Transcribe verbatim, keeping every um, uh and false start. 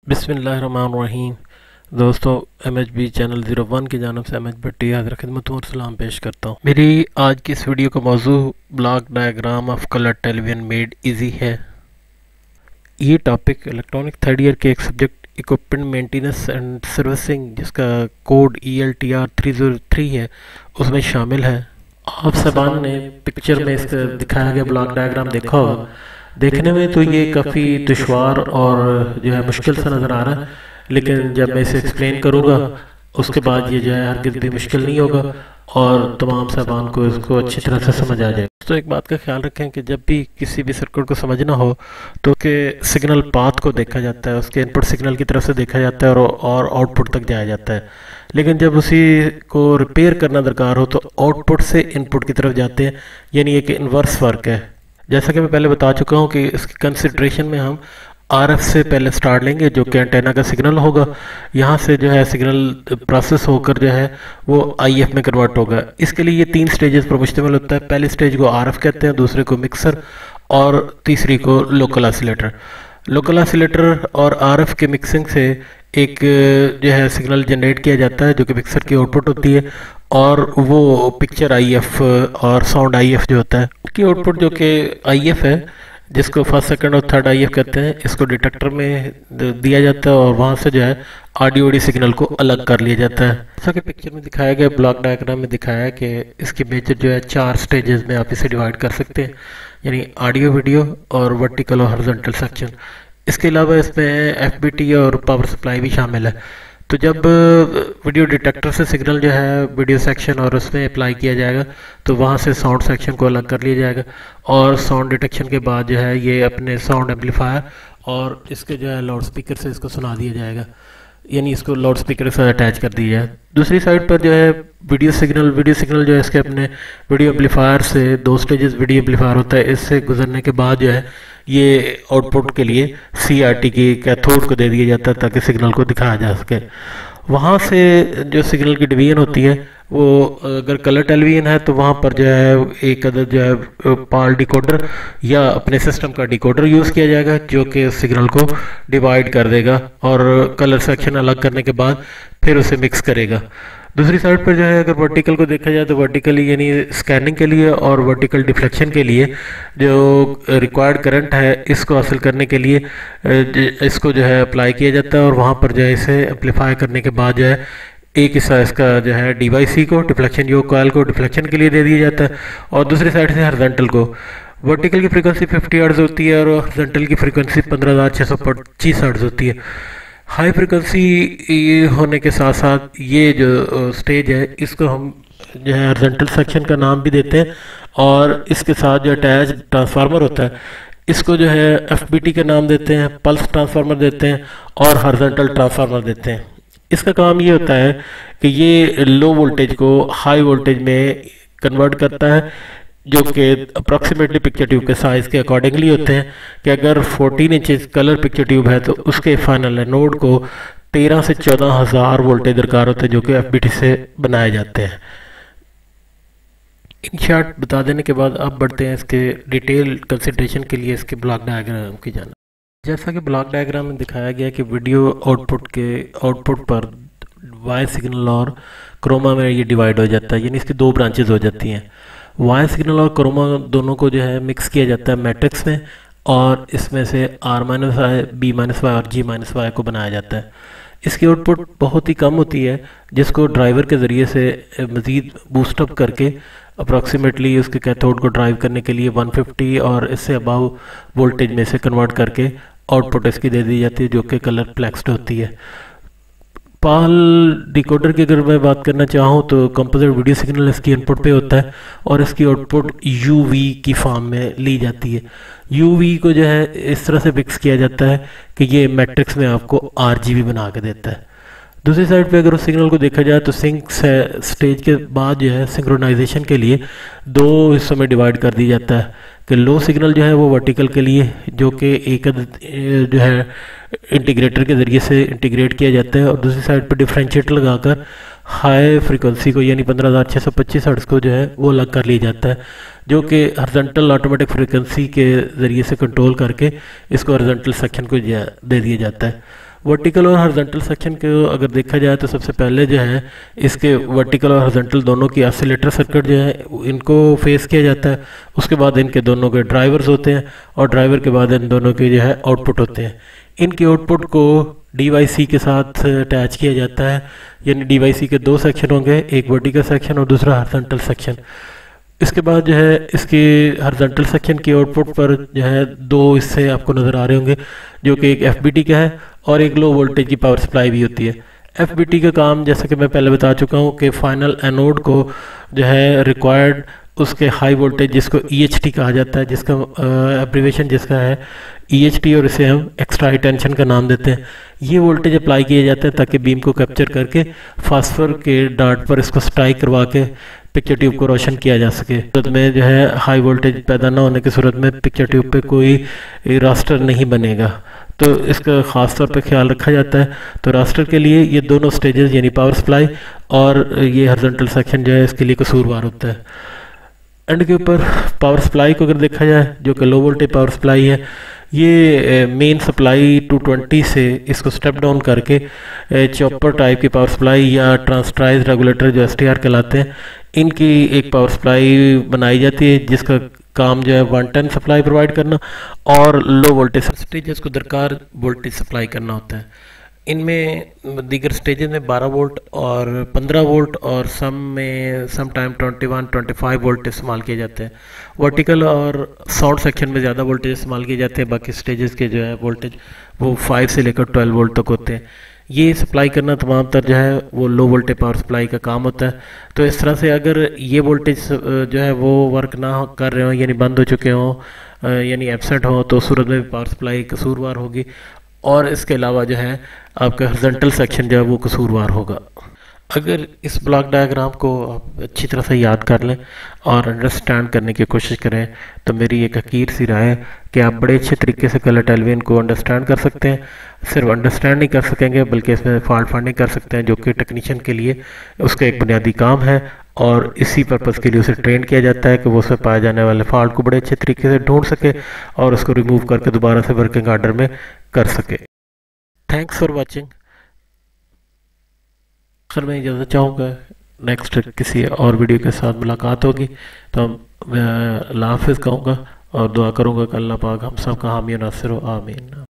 बिस्मिल्लाहिर्रहमानिर्रहीम। दोस्तों, M H B channel zero one की जानब से एम एच भट्टी हाज़िर खिदमत और सलाम पेश करता हूँ। मेरी आज की इस वीडियो का मौजू block diagram of colour television made easy है। ये टॉपिक इलेक्ट्रॉनिक थर्ड ईयर के एक subject equipment maintenance and servicing, जिसका code E L T R three zero three है, उसमें शामिल है। आप सबन ने पिक्चर में इसका दिखाया गया ब्लॉक डायग्राम देखा होगा। देखने में तो ये काफ़ी दुश्वार और जो है मुश्किल सा नज़र आ रहा है, लेकिन जब मैं इसे एक्सप्लेन करूँगा उसके बाद ये जो है हरगिज़ भी मुश्किल नहीं होगा और तमाम साहबान को इसको अच्छी तरह से समझ आ जाए। तो एक बात का ख्याल रखें कि जब भी किसी भी सर्किट को समझना हो तो उसके सिग्नल पाथ को देखा जाता है, उसके इनपुट सिग्नल की तरफ से देखा जाता है और और आउटपुट तक जाया जाता है। लेकिन जब उसी को रिपेयर करना दरकार हो तो आउटपुट से इनपुट की तरफ जाते हैं, यानी एक इन्वर्स फ़र्क है। जैसा कि मैं पहले बता चुका हूँ कि इसकी कंसिडरेशन में हम आरएफ से पहले स्टार्ट लेंगे, जो कि एंटेना का सिग्नल होगा। यहाँ से जो है सिग्नल प्रोसेस होकर जो है वो आईएफ में कन्वर्ट होगा। इसके लिए ये तीन स्टेजेस पर मुश्तमिल होता है। पहले स्टेज को आरएफ कहते हैं, दूसरे को मिक्सर और तीसरी को लोकल ऑसिलेटर। लोकल ऑसिलेटर और आरएफ के मिक्सिंग से एक जो है सिग्नल जनरेट किया जाता है, जो कि मिक्सर की आउटपुट होती है, और वो पिक्चर आईएफ और साउंड आईएफ जो होता है उसकी आउटपुट, जो कि आईएफ है, जिसको फर्स्ट सेकंड और थर्ड आईएफ कहते हैं, इसको डिटेक्टर में दिया जाता है और वहाँ से जो है ऑडियो ऑडियो सिग्नल को अलग कर लिया जाता है। जैसा कि पिक्चर में दिखाया गया, ब्लॉक डायग्राम में दिखाया है कि इसकी मेजर जो है चार स्टेजेस में आप इसे डिवाइड कर सकते हैं, यानी ऑडियो, वीडियो और वर्टिकल और हॉरिजॉन्टल सेक्शन। इसके अलावा इसमें एफ बी टी और पावर सप्लाई भी शामिल है। तो जब वीडियो डिटेक्टर से सिग्नल जो है वीडियो सेक्शन और उसमें अप्लाई किया जाएगा तो वहाँ से साउंड सेक्शन को अलग कर लिया जाएगा और साउंड डिटेक्शन के बाद जो है ये अपने साउंड एम्पलीफायर और इसके जो है लाउड स्पीकर से इसको सुना दिया जाएगा, यानी इसको लाउड स्पीकर से अटैच कर दिया जाए। दूसरी साइड पर जो है वीडियो सिग्नल वीडियो सिग्नल जो है इसके अपने वीडियो एम्पलीफायर से, दो स्टेजेस वीडियो एम्पलीफायर होता है, इससे गुजरने के बाद जो है ये आउटपुट के लिए सी आर टी की कैथोड को दे दिया जाता है ताकि सिग्नल को दिखाया जा सके। वहाँ से जो सिग्नल की डिवीजन होती है वो, अगर कलर टेलीविजन है तो वहाँ पर जो है एक अदद जो है पाल डिकोडर या अपने सिस्टम का डिकोडर यूज़ किया जाएगा, जो कि सिग्नल को डिवाइड कर देगा और कलर सेक्शन अलग करने के बाद फिर उसे मिक्स करेगा। दूसरी साइड पर जो है अगर वर्टिकल को देखा जाए तो वर्टिकली यानी स्कैनिंग के लिए और वर्टिकल डिफ्लेक्शन के लिए जो रिक्वायर्ड करंट है इसको हासिल करने के लिए इसको जो है अप्लाई किया जाता है और वहाँ पर जो है इसे एम्पलीफाई करने के बाद जो है एक हिस्सा इसका जो है डीवाईसी को, डिफ्लेक्शन योग कॉइल को डिफ्लेक्शन के लिए दे दिया जाता है और दूसरी साइड से हॉरिजॉन्टल को। वर्टिकल की फ्रीक्वेंसी फिफ्टी हर्ट्ज होती है और हॉरिजॉन्टल की फ्रीक्वेंसी पंद्रह हज़ार छः सौ पच्चीस हर्ट्ज होती है। हाई फ्रिक्वेंसी होने के साथ साथ ये जो स्टेज है इसको हम जो है हॉरिजॉन्टल सेक्शन का नाम भी देते हैं और इसके साथ जो अटैच ट्रांसफार्मर होता है इसको जो है एफ बी टी का नाम देते हैं, पल्स ट्रांसफार्मर देते हैं और हॉरिजॉन्टल ट्रांसफार्मर देते हैं। इसका काम ये होता है कि ये लो वोल्टेज को हाई वोल्टेज में कन्वर्ट करता है, जो कि अप्रॉक्सीमेटली पिक्चर ट्यूब के साइज़ के अकॉर्डिंगली होते हैं कि अगर चौदह इंचेस कलर पिक्चर ट्यूब है तो उसके फाइनल एनोड को तेरह से चौदह हज़ार वोल्टेज दरकार होते हैं, जो कि एफ बी टी से बनाए जाते हैं। इन शॉर्ट बता देने के बाद अब बढ़ते हैं इसके डिटेल कंसिडरेशन के लिए इसके ब्लॉक डायग्राम की जाना। जैसा कि ब्लॉक डायग्राम में दिखाया गया कि वीडियो आउटपुट के आउटपुट पर वाई सिग्नल और क्रोमा में ये डिवाइड हो जाता है, यानी इसकी दो ब्रांचेज हो जाती हैं। वाई सिग्नल और क्रोमा दोनों को जो है मिक्स किया जाता है मैट्रिक्स में और इसमें से R minus Y, B minus Y और जी माइनस वाई को बनाया जाता है। इसकी आउटपुट बहुत ही कम होती है, जिसको ड्राइवर के ज़रिए से मज़ीद बूस्टअप करके अप्रॉक्सीमेटली उसके कैथोड को ड्राइव करने के लिए एक सौ पचास और इससे अबाव वोल्टेज में से कन्वर्ट करके आउटपुट इसकी दे दी जाती है, जो कि कलर प्लेक्स्ड होती है। पाल डिकोडर की अगर मैं बात करना चाहूँ तो कंपोजिट वीडियो सिग्नल इसकी इनपुट पे होता है और इसकी आउटपुट यूवी की फॉर्म में ली जाती है। यूवी को जो है इस तरह से फिक्स किया जाता है कि ये मैट्रिक्स में आपको आरजीबी बना के देता है। दूसरी साइड पे अगर उस सिग्नल को देखा जाए तो सिंक स्टेज के बाद जो है सिंक्रोनाइजेशन के लिए दो हिस्सों में डिवाइड कर दिया जाता है कि लो सिग्नल जो है वो वर्टिकल के लिए, जो कि एक जो है इंटीग्रेटर के ज़रिए से इंटीग्रेट किया जाता है और दूसरी साइड पर डिफरेंशिएटर लगाकर हाई फ्रीक्वेंसी को यानी पंद्रह हज़ार छः सौ पच्चीस हर्ट्ज़ को जो है वो अलग कर लिया जाता है, जो कि हॉरिजॉन्टल ऑटोमेटिक फ्रीक्वेंसी के ज़रिए से कंट्रोल करके इसको हॉरिजॉन्टल सेक्शन को दे दिया जाता है। वर्टिकल और हॉरिजॉन्टल सेक्शन को अगर देखा जाए तो सबसे पहले जो है इसके वर्टिकल और हॉरिजॉन्टल दोनों की ऑसिलेटर सर्किट जो है इनको फेस किया जाता है। उसके बाद इनके दोनों के ड्राइवर्स होते हैं और ड्राइवर के बाद इन दोनों के जो है आउटपुट होते हैं। इनके आउटपुट को डी वाई सी के साथ अटैच किया जाता है, यानी डी वाई सी के दो सेक्शन होंगे, एक वर्टिकल सेक्शन और दूसरा हॉरिजॉन्टल सेक्शन। इसके बाद जो है इसके हॉरिजॉन्टल सेक्शन के आउटपुट पर जो है दो हिस्से आपको नज़र आ रहे होंगे, जो कि एक एफ बी टी का है और एक लो वोल्टेज की पावर सप्लाई भी होती है। एफ बी टी का काम जैसे कि मैं पहले बता चुका हूँ कि फाइनल एनोड को जो है रिक्वायर्ड उसके हाई वोल्टेज जिसको ई एच टी कहा जाता है, जिसका एब्रीवेशन जिसका है ई एच टी और इसे हम एक्स्ट्रा हाई टेंशन का नाम देते हैं। ये वोल्टेज अप्लाई किए जाते हैं ताकि बीम को कैप्चर करके फास्फर के डार्ट पर इसको स्ट्राइक करवा के पिक्चर ट्यूब को रोशन किया जा सके। सूरत में जो है हाई वोल्टेज पैदा ना होने की सूरत में पिक्चर ट्यूब पे कोई रास्टर नहीं बनेगा, तो इसका ख़ास तौर पे ख्याल रखा जाता है। तो रास्टर के लिए ये दोनों स्टेजेस यानी पावर सप्लाई और ये हॉरिजॉन्टल सेक्शन जो है इसके लिए कसूरवार होता है। एंड के ऊपर पावर सप्लाई को अगर देखा जाए जो कि लो वोल्टेज पावर सप्लाई है, ये मेन सप्लाई टू ट्वेंटी से इसको स्टेप डाउन करके चॉपर टाइप की पावर सप्लाई या ट्रांसट्राइज रेगुलेटर जो एस टी आर कहलाते हैं, इनकी एक पावर सप्लाई बनाई जाती है जिसका काम जो है वन टेन सप्लाई प्रोवाइड करना और लो वोल्टेज स्टेजेस को दरकार वोल्टेज सप्लाई करना होता है। इनमें दीगर स्टेजेस में बारह वोल्ट और पंद्रह वोल्ट और सम में some time twenty one twenty five volt इस्तेमाल किए जाते हैं। वर्टिकल और साउंड सेक्शन में ज़्यादा वोल्टेज इस्तेमाल किए जाते हैं, बाकी स्टेजेस के जो है वोल्टेज वो फाइव से लेकर ट्वेल्व वोल्ट तक होते हैं। ये सप्लाई करना तमाम तर जो है वो लो वोल्टेज पावर सप्लाई का काम होता है। तो इस तरह से अगर ये वोल्टेज जो है वो वर्क ना कर रहे हो यानी बंद हो चुके हों यानी एब्सेंट हो तो सूरत में भी पावर सप्लाई कसूरवार होगी और इसके अलावा जो है आपका हॉरिजॉन्टल सेक्शन जो है वो कसूरवार होगा। अगर इस ब्लॉक डायग्राम को आप अच्छी तरह से याद कर लें और अंडरस्टैंड करने की कोशिश करें तो मेरी एक हकीर सी राय है कि आप बड़े अच्छे तरीके से कलर टेलीविजन को अंडरस्टैंड कर सकते हैं। सिर्फ अंडरस्टैंड नहीं कर सकेंगे बल्कि इसमें फॉल्ट फाइंडिंग कर सकते हैं, जो कि टेक्नीशियन के लिए उसका एक बुनियादी काम है और इसी पर्पज़ के लिए उसे ट्रेन किया जाता है कि वो उसमें पाए जाने वाले फॉल्ट को बड़े अच्छे तरीके से ढूंढ सके और उसको रिमूव करके दोबारा से वर्किंग ऑर्डर में कर सके। Thanks for watching. सर मैं इजाज़त चाहूँगा, नेक्स्ट किसी और वीडियो के साथ मुलाकात होगी तो मैं अल्लाह हाफ़िज़ कहूँगा और दुआ करूँगा कि अल्लाह पाक हम सब का हामी नासिर हो, आमीन।